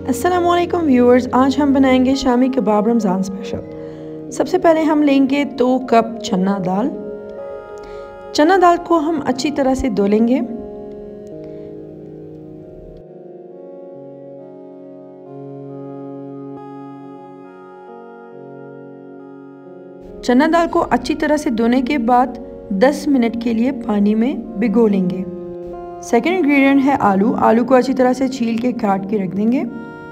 अस्सलामुअलैकुम व्यूअर्स, आज हम बनाएंगे शामी कबाब रमज़ान स्पेशल। सबसे पहले हम लेंगे 2 कप चना दाल। चना दाल को हम अच्छी तरह से धो लेंगे। चना दाल को अच्छी तरह से धोने के बाद 10 मिनट के लिए पानी में भिगो लेंगे। सेकेंड इंग्रेडिएंट है आलू। आलू को अच्छी तरह से छील के काट के रख देंगे।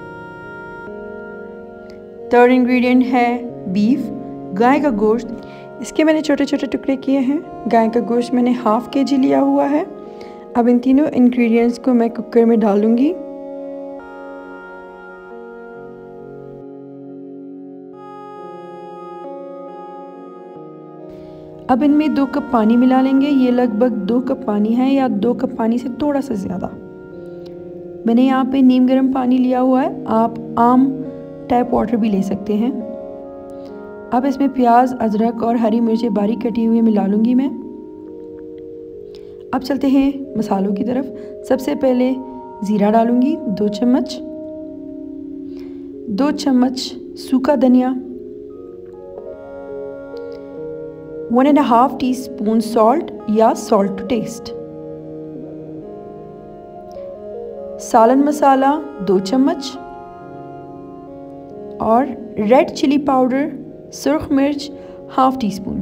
थर्ड इंग्रेडिएंट है बीफ, गाय का गोश्त। इसके मैंने छोटे छोटे टुकड़े किए हैं। गाय का गोश्त मैंने हाफ kg लिया हुआ है। अब इन तीनों इंग्रेडिएंट्स को मैं कुकर में डालूंगी। अब इनमें 2 कप पानी मिला लेंगे। ये लगभग 2 कप पानी है या 2 कप पानी से थोड़ा सा ज़्यादा। मैंने यहाँ पे नीम गर्म पानी लिया हुआ है, आप आम टैप वाटर भी ले सकते हैं। अब इसमें प्याज, अदरक और हरी मिर्चें बारीक कटी हुई मिला लूँगी मैं। अब चलते हैं मसालों की तरफ। सबसे पहले ज़ीरा डालूँगी 2 चम्मच, 2 चम्मच सूखा धनिया, 1.5 टीस्पून सॉल्ट या सॉल्ट टू टेस्ट, सालन मसाला 2 चम्मच और रेड चिली पाउडर, सुर्ख मिर्च हाफ टीस्पून।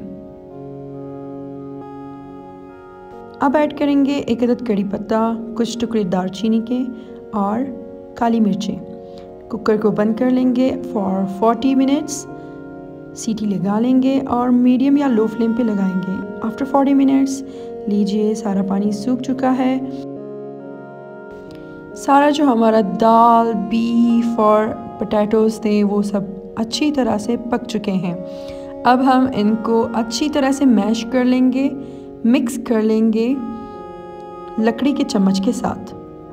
अब ऐड करेंगे 1 अदद कड़ी पत्ता, कुछ टुकड़े दालचीनी के और काली मिर्चें। कुकर को बंद कर लेंगे फॉर 40 मिनट्स। सीटी लगा लेंगे और मीडियम या लो फ्लेम पे लगाएंगे। आफ्टर 40 मिनट्स लीजिए, सारा पानी सूख चुका है। सारा जो हमारा दाल, बीफ और पोटैटोज़ थे वो सब अच्छी तरह से पक चुके हैं। अब हम इनको अच्छी तरह से मैश कर लेंगे, मिक्स कर लेंगे लकड़ी के चम्मच के साथ।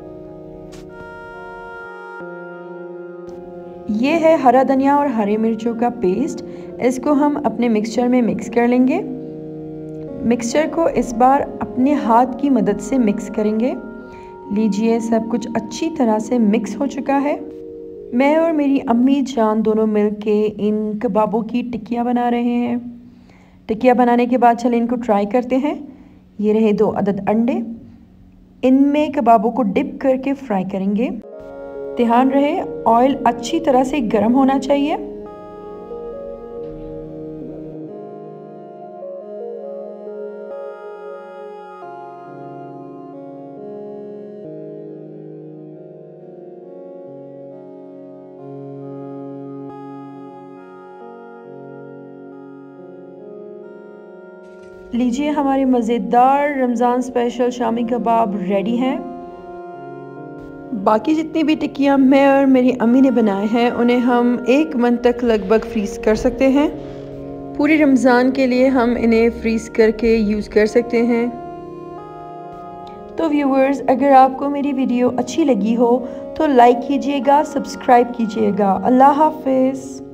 ये है हरा धनिया और हरी मिर्चों का पेस्ट। इसको हम अपने मिक्सचर में मिक्स कर लेंगे। मिक्सचर को इस बार अपने हाथ की मदद से मिक्स करेंगे। लीजिए, सब कुछ अच्छी तरह से मिक्स हो चुका है। मैं और मेरी अम्मी जान दोनों मिलके इन कबाबों की टिक्कियाँ बना रहे हैं। टिक्कियाँ बनाने के बाद चले इनको ट्राई करते हैं। ये रहे 2 अदद अंडे। इनमें कबाबों को डिप करके फ्राई करेंगे। ध्यान रहे ऑयल अच्छी तरह से गर्म होना चाहिए। लीजिए, हमारे मज़ेदार रमज़ान स्पेशल शामी कबाब रेडी हैं। बाकी जितनी भी टिक्कियाँ मैं और मेरी अम्मी ने बनाए हैं उन्हें हम 1 मंथ तक लगभग फ्रीज़ कर सकते हैं। पूरी रमज़ान के लिए हम इन्हें फ्रीज़ करके यूज़ कर सकते हैं। तो व्यूअर्स, अगर आपको मेरी वीडियो अच्छी लगी हो तो लाइक कीजिएगा, सब्सक्राइब कीजिएगा। अल्लाह हाफ़िज़।